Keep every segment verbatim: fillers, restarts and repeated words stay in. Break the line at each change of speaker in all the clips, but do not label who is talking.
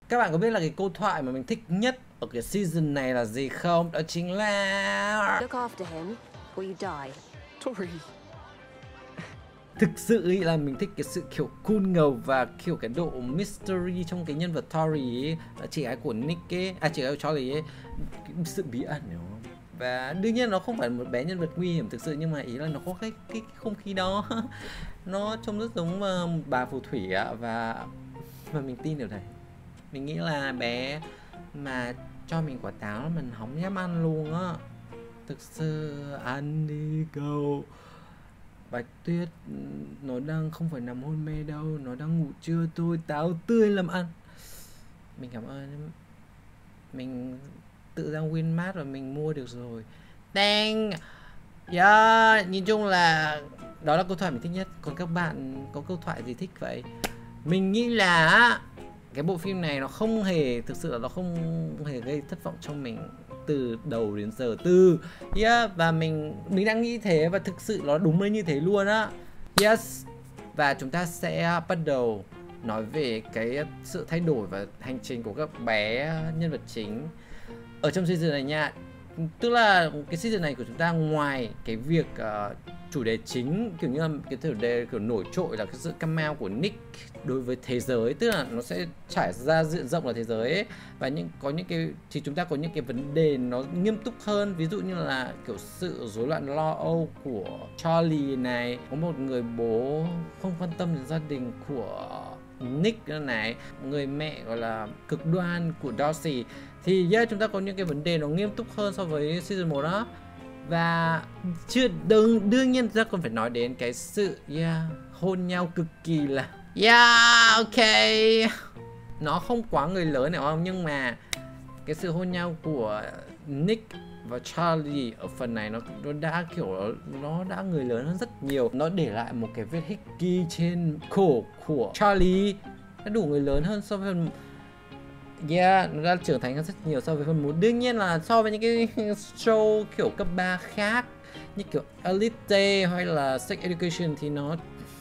Các bạn có biết là cái câu thoại mà mình thích nhất ở cái season này là gì không? Đó chính là
Look after him or you die.
Tori.
thực sự ý là mình thích cái sự kiểu cool ngầu và kiểu cái độ mystery trong cái nhân vật Tori ấy, là chị gái của Nick ấy, à chị gái của Charlie ấy, cái sự bí ẩn hiểu không? Và đương nhiên nó không phải một bé nhân vật nguy hiểm thực sự, nhưng mà ý là nó có cái cái, cái không khí đó nó trông rất giống uh, bà phù thủy ạ, và và mình tin điều này. Mình nghĩ là bé mà cho mình quả táo mình không dám ăn luôn á. Thực sự ăn đi cậu. Bạch Tuyết nó đang không phải nằm hôn mê đâu, nó đang ngủ trưa thôi, táo tươi làm ăn. Mình cảm ơn. Mình tự ra Winmart và mình mua được rồi. Thank. Yeah, nhìn chung là đó là câu thoại mình thích nhất. Còn các bạn có câu thoại gì thích vậy? Mình nghĩ là cái bộ phim này nó không hề, thực sự là nó không hề gây thất vọng cho mình từ đầu đến giờ. Từ yeah, và mình mình đang nghĩ thế và thực sự nó đúng là như thế luôn á. Yes. Và chúng ta sẽ bắt đầu nói về cái sự thay đổi và hành trình của các bé nhân vật chính ở trong season này nha. Tức là cái season này của chúng ta, ngoài cái việc uh, chủ đề chính kiểu như là cái chủ đề kiểu nổi trội là cái sự come out của Nick đối với thế giới, tức là nó sẽ trải ra diện rộng là thế giới ấy. Và những có những cái thì chúng ta có những cái vấn đề nó nghiêm túc hơn, ví dụ như là kiểu sự rối loạn lo âu của Charlie này, có một người bố không quan tâm đến gia đình của Nick này, người mẹ gọi là cực đoan của Darcy. Thì yeah, chúng ta có những cái vấn đề nó nghiêm túc hơn so với season một đó. Và chưa đương, đương nhiên chúng ta còn phải nói đến cái sự yeah, hôn nhau cực kỳ là yeah, ok. Nó không quá người lớn hiểu không? Nhưng mà cái sự hôn nhau của Nick và Charlie ở phần này nó, nó đã kiểu nó đã người lớn hơn rất nhiều. Nó để lại một cái vết hickey trên cổ của Charlie, nó đủ người lớn hơn so với phần yeah, nó đã trưởng thành hơn rất nhiều so với phần một. Đương nhiên là so với những cái show kiểu cấp ba khác như kiểu Elite hay là Sex Education thì nó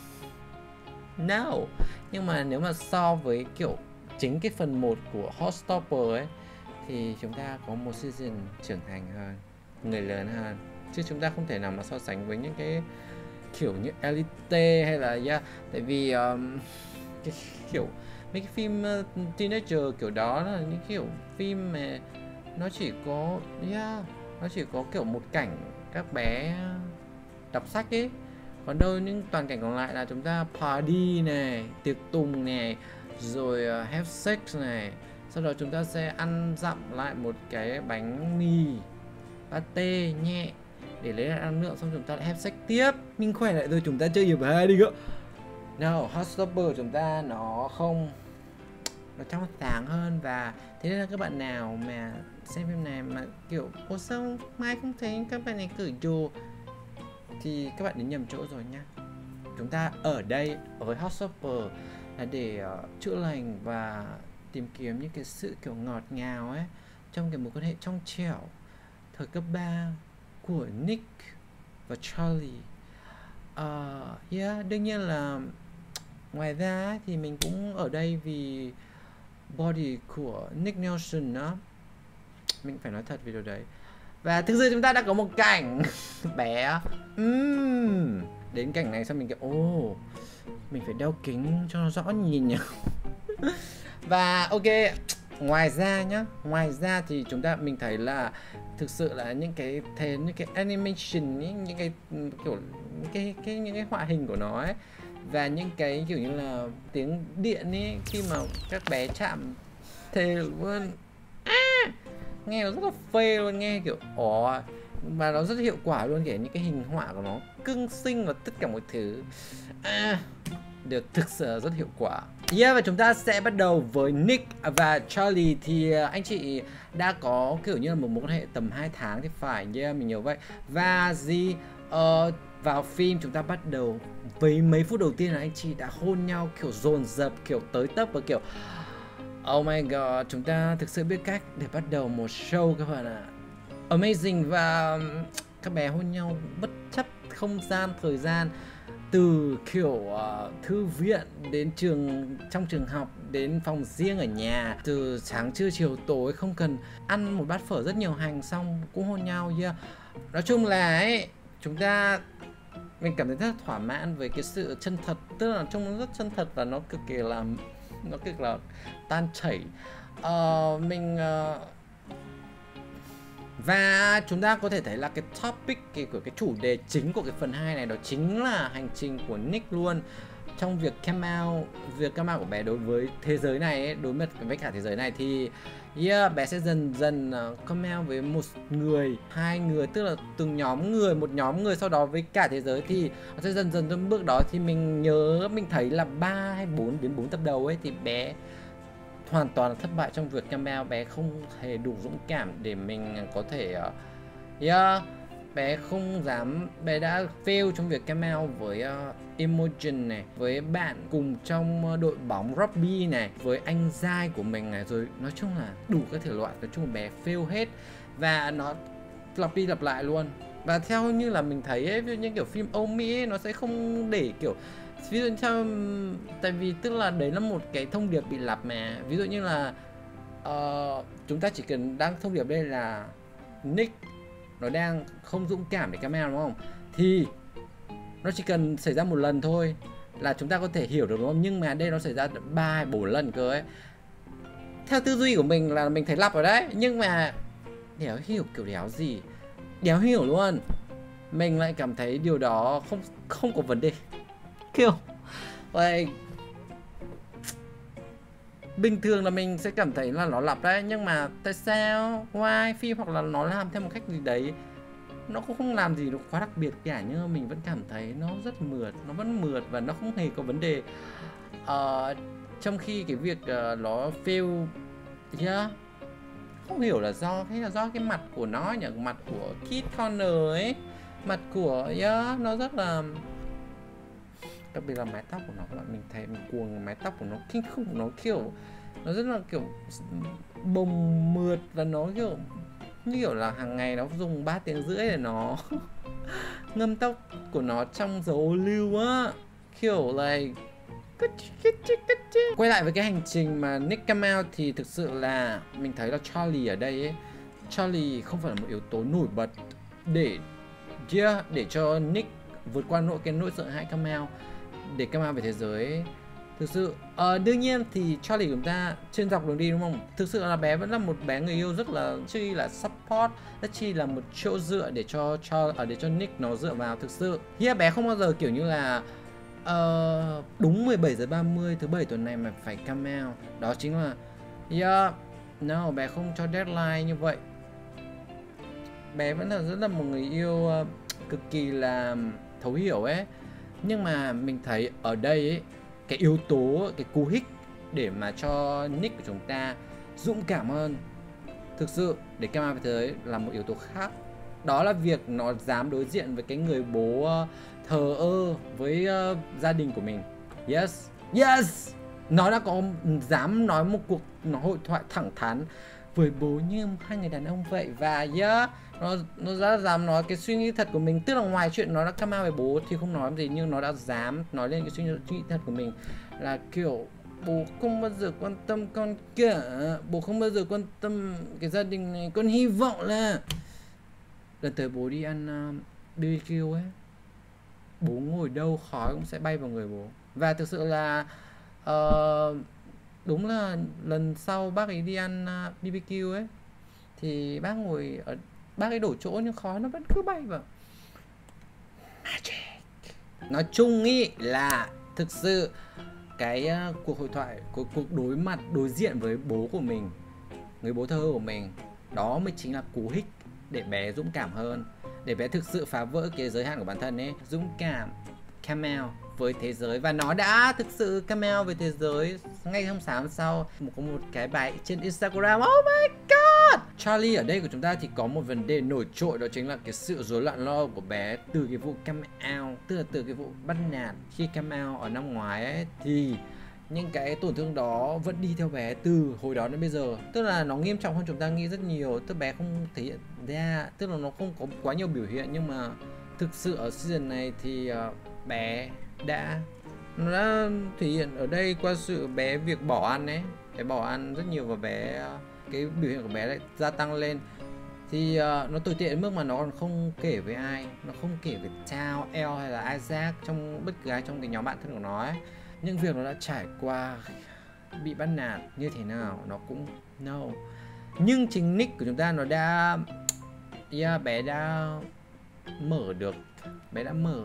no. Nhưng mà nếu mà so với kiểu chính cái phần một của Heartstopper ấy thì chúng ta có một season trưởng thành hơn, người lớn hơn. Chứ chúng ta không thể nào mà so sánh với những cái kiểu như Elite hay là yeah, tại vì um, cái kiểu mấy cái phim uh, teenager kiểu đó là những kiểu phim mà nó chỉ có yeah, nó chỉ có kiểu một cảnh các bé đọc sách ấy, còn đâu những toàn cảnh còn lại là chúng ta party này, tiệc tùng này, rồi uh, have sex này, sau đó chúng ta sẽ ăn dặm lại một cái bánh mì pate nhẹ để lấy lại năng lượng, xong chúng ta lại have sex tiếp. Mình khỏe lại rồi chúng ta chơi hiệp hai đi cơ. No, Heartstopper của chúng ta nó không, nó trong sáng hơn. Và thế nên là các bạn nào mà xem phim này mà kiểu ủa sao mai không thấy các bạn này cởi đồ thì các bạn đến nhầm chỗ rồi nha. Chúng ta ở đây với Heartstopper là để uh, chữa lành và tìm kiếm những cái sự kiểu ngọt ngào ấy trong cái mối quan hệ trong trẻo thời cấp ba của Nick và Charlie. Uh, yeah, đương nhiên là ngoài ra thì mình cũng ở đây vì body của Nick Nelson đó. Mình phải nói thật về điều đấy. Và thực sự chúng ta đã có một cảnh bé uhm. Đến cảnh này xong mình kiểu ô oh, mình phải đeo kính cho nó rõ nhìn nhỉ. Và ok, ngoài ra nhá, ngoài ra thì chúng ta mình thấy là thực sự là những cái thế những cái animation ấy, những cái kiểu những cái cái những cái họa hình của nó ấy, và những cái kiểu như là tiếng điện ấy khi mà các bé chạm thề luôn à, nghe nó rất là phê luôn, nghe kiểu ồ, mà nó rất hiệu quả luôn, kể những cái hình họa của nó cưng xinh và tất cả mọi thứ à, đều thực sự rất hiệu quả. Yeah, và chúng ta sẽ bắt đầu với Nick và Charlie. Thì anh chị đã có kiểu như là một mối quan hệ tầm hai tháng thì phải, yeah, mình nhớ vậy. Và gì uh, vào phim chúng ta bắt đầu với mấy phút đầu tiên là anh chị đã hôn nhau kiểu dồn dập, kiểu tới tấp và kiểu oh my god, chúng ta thực sự biết cách để bắt đầu một show các bạn ạ. Amazing. Và các bé hôn nhau bất chấp không gian, thời gian. từ kiểu uh, thư viện đến trường, trong trường học, đến phòng riêng ở nhà, từ sáng trưa chiều tối, không cần ăn một bát phở rất nhiều hành xong cũng hôn nhau. Yeah. Nói chung là ấy, chúng ta mình cảm thấy rất thỏa mãn với cái sự chân thật, tức là trông nó rất chân thật và nó cực kỳ là nó cực là tan chảy. Uh, mình uh, và chúng ta có thể thấy là cái topic cái, của cái chủ đề chính của cái phần hai này đó chính là hành trình của Nick luôn, trong việc come out, việc come out của bé đối với thế giới này ấy, đối mặt với cả thế giới này thì yeah, bé sẽ dần dần uh, come out với một người, hai người, tức là từng nhóm người, một nhóm người, sau đó với cả thế giới thì nó sẽ dần dần trong bước đó. Thì mình nhớ mình thấy là ba hay bốn đến bốn tập đầu ấy thì bé hoàn toàn là thất bại trong việc come out. Bé không hề đủ dũng cảm để mình có thể uh, yeah, bé không dám, bé đã fail trong việc come out với uh, Imogen này, với bạn cùng trong đội bóng rugby này, với anh giai của mình này, rồi nói chung là đủ các thể loại, nói chung là bé fail hết và nó lặp đi lặp lại luôn. Và theo như là mình thấy ấy, ví dụ như kiểu phim Âu Mỹ ấy, nó sẽ không để kiểu ví dụ theo, tại vì tức là đấy là một cái thông điệp bị lặp mà, ví dụ như là uh, chúng ta chỉ cần đang thông điệp đây là Nick nó đang không dũng cảm để come out đúng không, thì nó chỉ cần xảy ra một lần thôi là chúng ta có thể hiểu được đúng không, nhưng mà đây nó xảy ra ba hay bốn lần cơ ấy. Theo tư duy của mình là mình thấy lặp ở đấy, nhưng mà đéo hiểu kiểu đéo gì, đéo hiểu luôn. Mình lại cảm thấy điều đó không không có vấn đề. Kiểu like, bình thường là mình sẽ cảm thấy là nó lặp đấy, nhưng mà tại sao why phim hoặc là nó làm theo một cách gì đấy, nó cũng không làm gì nó quá đặc biệt cả, nhưng mà mình vẫn cảm thấy nó rất mượt, nó vẫn mượt và nó không hề có vấn đề. Uh, trong khi cái việc uh, nó fail, yeah, không hiểu là do hay là do cái mặt của nó nhỉ, mặt của Kid Connor ấy, mặt của yeah, nó rất là, đặc biệt là mái tóc của nó các bạn, mình thấy mình cuồng mái tóc của nó kinh khủng, nó kiểu nó rất là kiểu bồng mượt và nó kiểu như kiểu là hàng ngày nó dùng ba tiếng rưỡi để nó ngâm tóc của nó trong dầu ô liu á, kiểu like quay lại với cái hành trình mà Nick come out thì thực sự là mình thấy là Charlie ở đây ấy, Charlie không phải là một yếu tố nổi bật để yeah, để cho Nick vượt qua nỗi cái nỗi sợ hãi come out, để come out về thế giới ấy. Thực sự uh, đương nhiên thì Charlie của chúng ta trên dọc đường đi đúng không, thực sự là bé vẫn là một bé người yêu rất là chi là support, rất chi là một chỗ dựa để cho cho ở để cho Nick nó dựa vào. Thực sự yeah, bé không bao giờ kiểu như là uh, đúng mười bảy giờ ba mươi thứ bảy tuần này mà phải come out, đó chính là yeah, no, bé không cho deadline như vậy. Bé vẫn là rất là một người yêu uh, cực kỳ là thấu hiểu ấy, nhưng mà mình thấy ở đây ấy, cái yếu tố, cái cú hích để mà cho Nick của chúng ta dũng cảm hơn thực sự để come out về thế giới là một yếu tố khác. Đó là việc nó dám đối diện với cái người bố uh, thờ ơ với uh, gia đình của mình. Yes, yes, nó đã có dám nói một cuộc nó hội thoại thẳng thắn với bố như hai người đàn ông vậy. Và yeah, nó nó đã dám nói cái suy nghĩ thật của mình, tức là ngoài chuyện nó đã come out về bố thì không nói gì, nhưng nó đã dám nói lên cái suy nghĩ, suy nghĩ thật của mình là kiểu bố không bao giờ quan tâm con cả, bố không bao giờ quan tâm cái gia đình này, con hy vọng là lần tới bố đi ăn uh, bê bê kiu ấy, bố ngồi đâu khói cũng sẽ bay vào người bố. Và thực sự là uh, đúng là lần sau bác ấy đi ăn uh, bê bê kiu ấy thì bác ngồi ở, bác ấy đổi chỗ nhưng khói nó vẫn cứ bay vào. Magic. Nói chung ý là thực sự cái uh, cuộc hội thoại, cuộc, cuộc đối mặt đối diện với bố của mình, người bố thơ của mình, đó mới chính là cú hích để bé dũng cảm hơn, để bé thực sự phá vỡ cái giới hạn của bản thân ấy, dũng cảm come out với thế giới. Và nó đã thực sự come out với thế giới ngay hôm sáng sau. Một có một cái bài trên Instagram, oh my god. Charlie ở đây của chúng ta thì có một vấn đề nổi trội, đó chính là cái sự rối loạn lo của bé từ cái vụ come out, tức là từ cái vụ bắt nạt khi come out ở năm ngoái ấy, thì những cái tổn thương đó vẫn đi theo bé từ hồi đó đến bây giờ. Tức là nó nghiêm trọng hơn chúng ta nghĩ rất nhiều. Tức bé không thể hiện ra, tức là nó không có quá nhiều biểu hiện, nhưng mà thực sự ở season này thì uh, bé đã nó đã thể hiện ở đây qua sự bé việc bỏ ăn ấy, bé bỏ ăn rất nhiều và bé cái biểu hiện của bé lại gia tăng lên. Thì uh, nó tồi tệ đến mức mà nó còn không kể với ai, nó không kể với Tao, El hay là Isaac, trong bất cứ ai trong cái nhóm bạn thân của nó ấy. Những việc nó đã trải qua, bị bắt nạt như thế nào nó cũng no. Nhưng chính Nick của chúng ta nó đã yeah, bé đã mở được, bé đã mở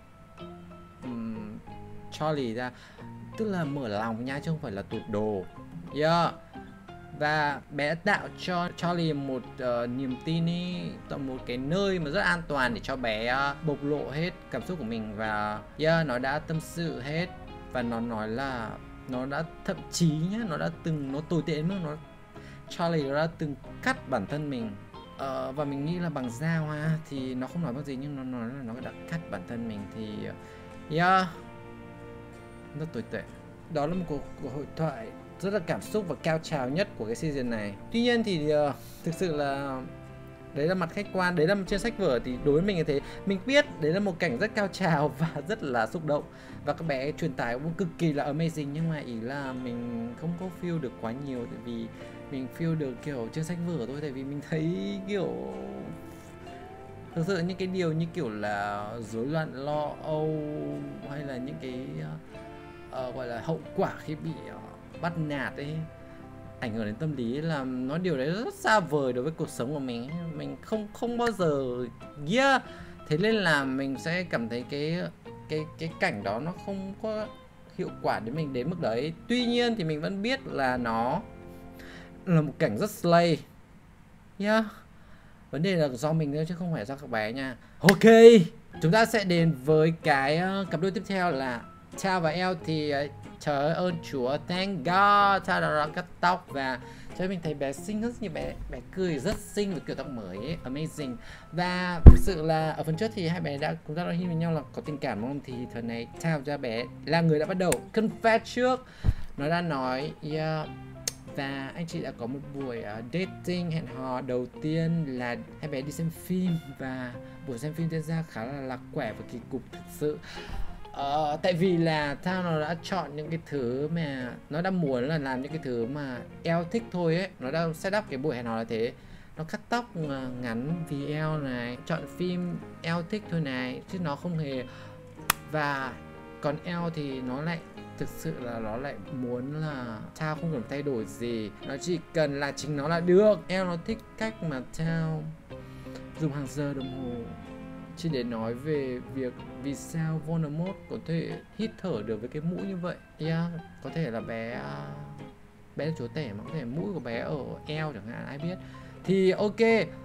um, Charlie ra, tức là mở lòng nha chứ không phải là tụt đồ. Yeah. Và bé đã tạo cho Charlie một uh, niềm tin ý, một cái nơi mà rất an toàn để cho bé uh, bộc lộ hết cảm xúc của mình. Và yeah, nó đã tâm sự hết. Và nó nói là nó đã thậm chí nhá, nó đã từng, nó tồi tệ đến mức nó Charlie nó đã từng cắt bản thân mình. uh, Và mình nghĩ là bằng dao ha, thì nó không nói bằng gì nhưng nó nói là nó đã cắt bản thân mình. Thì yeah, rất tồi tệ. Đó là một cuộc, cuộc hội thoại rất là cảm xúc và cao trào nhất của cái season này. Tuy nhiên thì uh, thực sự là đấy là mặt khách quan, đấy là trên sách vở thì đối với mình như thế. Mình biết đấy là một cảnh rất cao trào và rất là xúc động. Và các bé truyền tải cũng cực kỳ là amazing. Nhưng mà ý là mình không có feel được quá nhiều. Tại vì mình feel được kiểu trên sách vở thôi. Tại vì mình thấy kiểu thực sự những cái điều như kiểu là rối loạn lo âu hay là những cái uh, uh, gọi là hậu quả khi bị uh, bắt nạt ấy, ảnh hưởng đến tâm lý, là nó điều đấy rất xa vời đối với cuộc sống của mình. Mình không không bao giờ yeah. Thế nên là mình sẽ cảm thấy cái cái cái cảnh đó nó không có hiệu quả đến mình đến mức đấy. Tuy nhiên thì mình vẫn biết là nó là một cảnh rất slay. Yeah. Vấn đề là do mình thôi chứ không phải do các bé nha. Ok, chúng ta sẽ đến với cái uh, cặp đôi tiếp theo là Tao và El. Thì uh, trời ơn Chúa, thank God, Tao đã cắt tóc và cho mình thấy bé xinh rất nhiều, bé bé cười rất xinh với kiểu tóc mới ấy, amazing. Và thực sự là ở phần trước thì hai bé đã cũng đã nói với nhau là có tình cảm đúng không? Thì phần này Tao cho bé là người đã bắt đầu confess trước. Nó đã nói yeah. Và anh chị đã có một buổi uh, dating hẹn hò đầu tiên là hai bé đi xem phim. Và buổi xem phim diễn ra khá là lạc quẻ và kỳ cục thực sự. uh, Tại vì là Tao nó đã chọn những cái thứ mà nó đã muốn là làm những cái thứ mà El thích thôi ấy. Nó đã set up cái buổi hẹn hò là thế. Nó cắt tóc uh, ngắn vì El này, chọn phim El thích thôi này, chứ nó không hề. Và còn El thì nó lại thực sự là nó lại muốn là Tao không cần thay đổi gì, nó chỉ cần là chính nó là được. El nó thích cách mà Tao dùng hàng giờ đồng hồ chỉ để nói về việc vì sao Voldemort có thể hít thở được với cái mũi như vậy. Yeah, có thể là bé bé là chúa tể mà có thể mũi của bé ở El chẳng hạn, ai biết. Thì ok,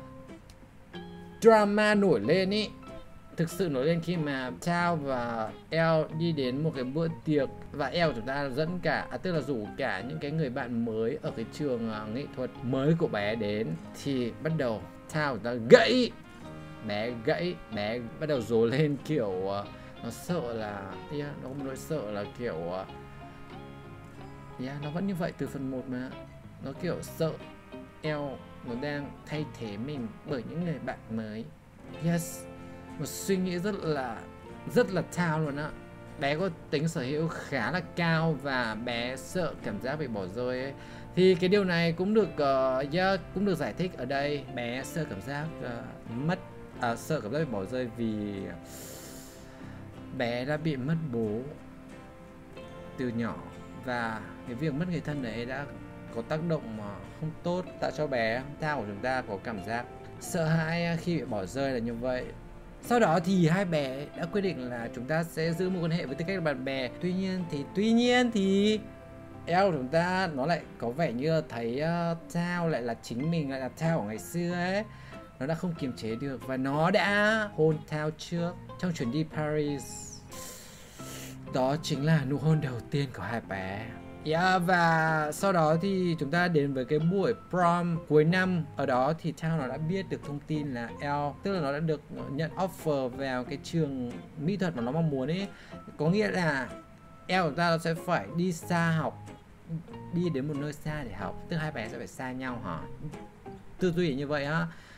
drama nổi lên ý, thực sự nổi lên khi mà Tao và El đi đến một cái bữa tiệc. Và El chúng ta dẫn cả, à, tức là rủ cả những cái người bạn mới ở cái trường uh, nghệ thuật mới của bé đến. Thì bắt đầu Tao chúng ta gãy, bé gãy, bé bắt đầu rồ lên kiểu uh, nó sợ là yeah, nó không nỗi sợ là kiểu uh, yeah, nó vẫn như vậy từ phần một mà. Nó kiểu sợ El nó đang thay thế mình bởi những người bạn mới. Yes, một suy nghĩ rất là rất là Tao luôn á. Bé có tính sở hữu khá là cao và bé sợ cảm giác bị bỏ rơi ấy. Thì cái điều này cũng được uh, yeah, cũng được giải thích ở đây. Bé sợ cảm giác uh, mất à, sợ cảm giác bị bỏ rơi vì bé đã bị mất bố từ nhỏ. Và cái việc mất người thân đấy đã có tác động mà không tốt, tạo cho bé Tao của chúng ta có cảm giác sợ hãi khi bị bỏ rơi là như vậy. Sau đó thì hai bé đã quyết định là chúng ta sẽ giữ một quan hệ với tư cách là bạn bè. Tuy nhiên thì tuy nhiên thì El của chúng ta nó lại có vẻ như là thấy uh, Tao lại là chính mình, lại là Tao của ngày xưa ấy. Nó đã không kiềm chế được và nó đã hôn Tao trước trong chuyến đi Paris. Đó chính là nụ hôn đầu tiên của hai bé. Yeah, và sau đó thì chúng ta đến với cái buổi prom cuối năm. Ở đó thì Tao nó đã biết được thông tin là El, tức là nó đã được nhận offer vào cái trường mỹ thuật mà nó mong muốn ấy. Có nghĩa là El của ta sẽ phải đi xa học, đi đến một nơi xa để học, tức hai bé sẽ phải xa nhau hả? Tư duy như vậy á.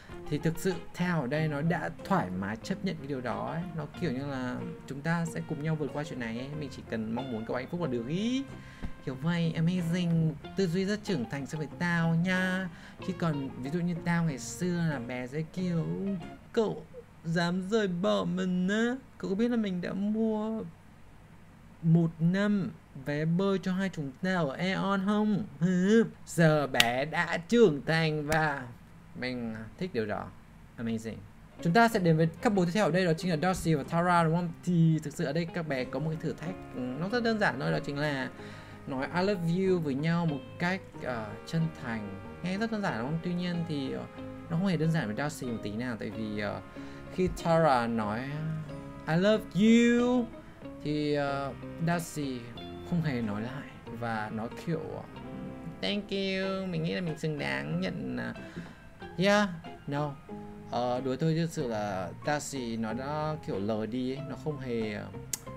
thì thực sự theo ở đây nó đã thoải mái chấp nhận cái điều đó ấy. Nó kiểu như là chúng ta sẽ cùng nhau vượt qua chuyện này ấy. Mình chỉ cần mong muốn cậu hạnh phúc là được ý. Kiểu vậy, amazing, tư duy rất trưởng thành so với tao nha. Chứ còn ví dụ như tao ngày xưa là bé sẽ kiểu cậu dám rời bỏ mình á. Cậu có biết là mình đã mua một năm vé bơi cho hai chúng ta ở Aeon không? Giờ bé đã trưởng thành và mình thích điều đó. Amazing. Chúng ta sẽ đến với couple tiếp theo ở đây, đó chính là Darcy và Tara, đúng không? Thì thực sự ở đây các bé có một cái thử thách nó rất đơn giản thôi, đó chính là nói I love you với nhau một cách uh, chân thành. Nghe rất đơn giản đúng không? Tuy nhiên thì uh, nó không hề đơn giản với Darcy một tí nào. Tại vì uh, khi Tara nói I love you thì uh, Darcy không hề nói lại và nói kiểu thank you, mình nghĩ là mình xứng đáng nhận uh, yeah, no. uh, Đùa thôi, chứ thực sự là Darcy nó đã kiểu lờ đi ấy, nó không hề uh...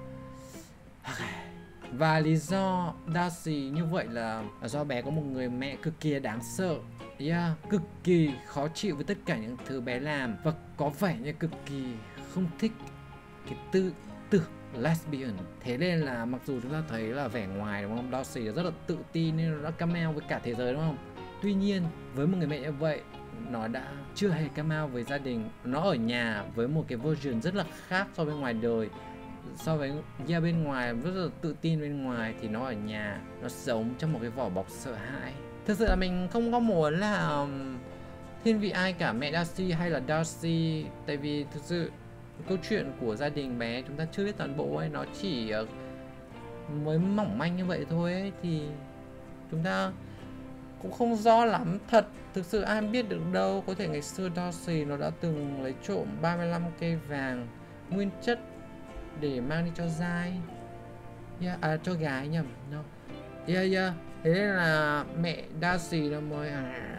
Và lý do Darcy như vậy là, là do bé có một người mẹ cực kỳ đáng sợ, yeah, cực kỳ khó chịu với tất cả những thứ bé làm, và có vẻ như cực kỳ không thích cái tư tưởng lesbian. Thế nên là mặc dù chúng ta thấy là vẻ ngoài đúng không, Darcy rất là tự tin nên nó đã come out với cả thế giới đúng không. Tuy nhiên với một người mẹ như vậy, nó đã chưa hề come out với gia đình. Nó ở nhà với một cái version rất là khác so với ngoài đời. So với yeah, bên ngoài rất là tự tin, bên ngoài thì nó ở nhà nó sống trong một cái vỏ bọc sợ hãi. Thực sự là mình không có muốn là um, thiên vị ai cả, mẹ Darcy hay là Darcy. Tại vì thực sự câu chuyện của gia đình bé chúng ta chưa biết toàn bộ ấy, nó chỉ uh, mới mỏng manh như vậy thôi ấy, thì chúng ta cũng không rõ lắm thật. Thực sự ai biết được đâu, có thể ngày xưa Darcy nó đã từng lấy trộm ba mươi lăm cây vàng nguyên chất để mang đi cho dai, yeah, à cho gái nhầm, no, yeah yeah. Thế nên là mẹ Darcy nó mới à,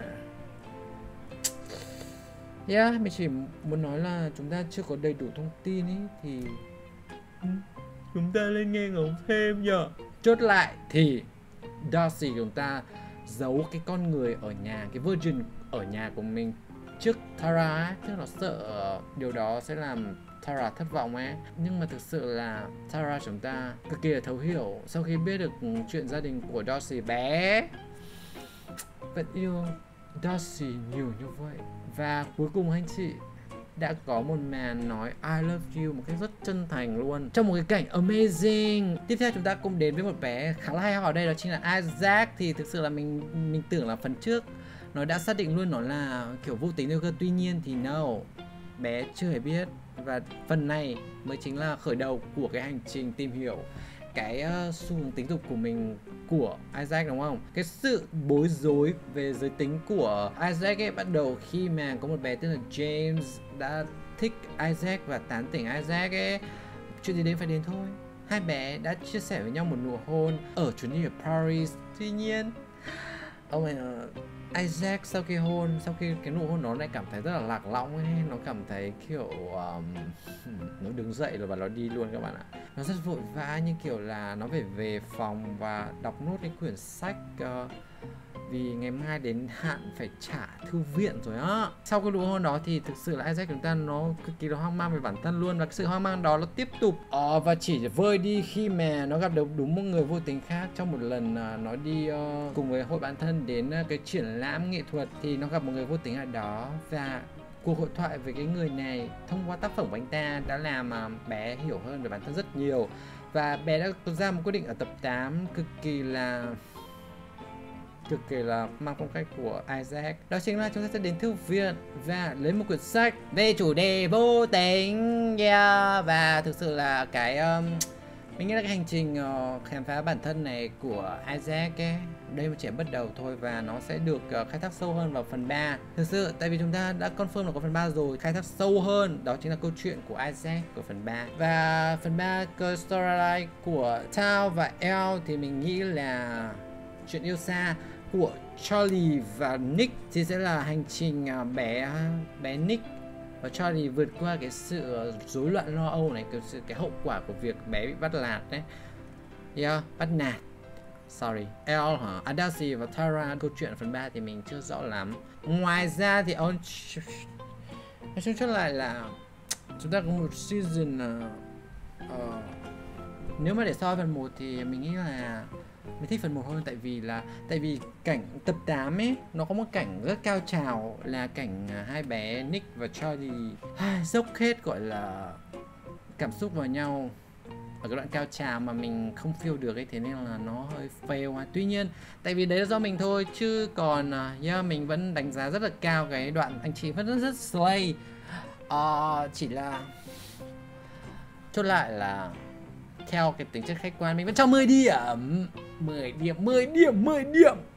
yeah. Mình chỉ muốn nói là chúng ta chưa có đầy đủ thông tin ý, thì chúng ta lên nghe ngóng thêm nhờ. Chốt lại thì Darcy chúng ta giấu cái con người ở nhà, cái version ở nhà của mình trước Tara ấy, tức là sợ điều đó sẽ làm Tara thất vọng ấy. Nhưng mà thực sự là Tara chúng ta cực kỳ là thấu hiểu. Sau khi biết được chuyện gia đình của Darcy, bé vẫn yêu Darcy nhiều như vậy. Và cuối cùng anh chị đã có một màn nói I love you một cách rất chân thành luôn, trong một cái cảnh amazing. Tiếp theo chúng ta cùng đến với một bé khá là hay ho ở đây, đó chính là Isaac. Thì thực sự là mình mình tưởng là phần trước nó đã xác định luôn nó là kiểu vô tính thôi cơ. Tuy nhiên thì no, bé chưa hề biết. Và phần này mới chính là khởi đầu của cái hành trình tìm hiểu cái uh, xu hướng tính dục của mình, của Isaac, đúng không? Cái sự bối rối về giới tính của Isaac ấy bắt đầu khi mà có một bé tên là James đã thích Isaac và tán tỉnh Isaac ấy. Chuyện gì đến phải đến thôi. Hai bé đã chia sẻ với nhau một nụ hôn ở chuyến đi ở Paris. Tuy nhiên oh my God, Isaac sau khi hôn, sau khi cái nụ hôn đó lại cảm thấy rất là lạc lõng ấy. Nó cảm thấy kiểu um, nó đứng dậy rồi và nó đi luôn các bạn ạ. Nó rất vội vã, như kiểu là nó phải về phòng và đọc nốt cái quyển sách uh, vì ngày mai đến hạn phải trả thư viện rồi á. Sau cái nụ hôn đó thì thực sự là Isaac chúng ta nó cực kỳ là hoang mang về bản thân luôn. Và cái sự hoang mang đó nó tiếp tục uh, và chỉ vơi đi khi mà nó gặp được đúng một người vô tình khác. Trong một lần uh, nó đi uh, cùng với hội bạn thân đến uh, cái triển lãm nghệ thuật thì nó gặp một người vô tình ở đó. Và cuộc hội thoại với cái người này thông qua tác phẩm của anh ta đã làm uh, bé hiểu hơn về bản thân rất nhiều. Và bé đã ra một quyết định ở tập tám cực kỳ là cực kỳ là mang phong cách của Isaac. Đó chính là chúng ta sẽ đến thư viện và lấy một quyển sách về chủ đề vô tính, yeah. Và thực sự là cái um, mình nghĩ là cái hành trình uh, khám phá bản thân này của Isaac ấy, đây mới chỉ bắt đầu thôi. Và nó sẽ được uh, khai thác sâu hơn vào phần ba. Thực sự tại vì chúng ta đã confirm là có phần ba rồi, khai thác sâu hơn đó chính là câu chuyện của Isaac của phần ba. Và phần ba, cái storyline của Tao và Elle thì mình nghĩ là chuyện yêu xa của Charlie và Nick thì sẽ là hành trình bé bé Nick và Charlie vượt qua cái sự rối loạn lo âu này, cái sự cái hậu quả của việc bé bị bắt nạt đấy, yeah, bắt nạt. Sorry, Elle hả? Darcy và Tara câu chuyện phần ba thì mình chưa rõ lắm. Ngoài ra thì on Nói chung chốt lại là chúng ta có một season uh, uh, nếu mà để so phần một thì mình nghĩ là mình thích phần một hơn, tại vì là tại vì cảnh tập tám ấy nó có một cảnh rất cao trào là cảnh uh, hai bé Nick và Charlie dốc hết gọi là cảm xúc vào nhau ở cái đoạn cao trào mà mình không feel được ấy, thế nên là nó hơi fail. Tuy nhiên tại vì đấy là do mình thôi, chứ còn uh, yeah, mình vẫn đánh giá rất là cao cái đoạn anh chị vẫn rất rất slay. Uh, chỉ là chốt lại là theo cái tính chất khách quan mình vẫn cho mười điểm, mười điểm, mười điểm, mười điểm.